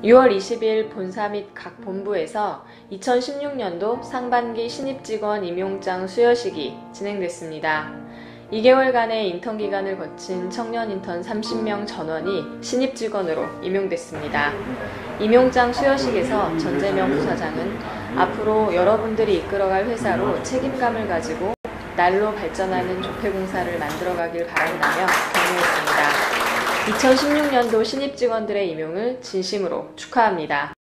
6월 20일 본사 및 각 본부에서 2016년도 상반기 신입직원 임용장 수여식이 진행됐습니다. 2개월간의 인턴 기간을 거친 청년 인턴 30명 전원이 신입직원으로 임용됐습니다. 임용장 수여식에서 전재명 부사장은 앞으로 여러분들이 이끌어갈 회사로 책임감을 가지고 날로 발전하는 조폐공사를 만들어가길 바란다며 격려했습니다. 2016년도 신입직원들의 임용을 진심으로 축하합니다.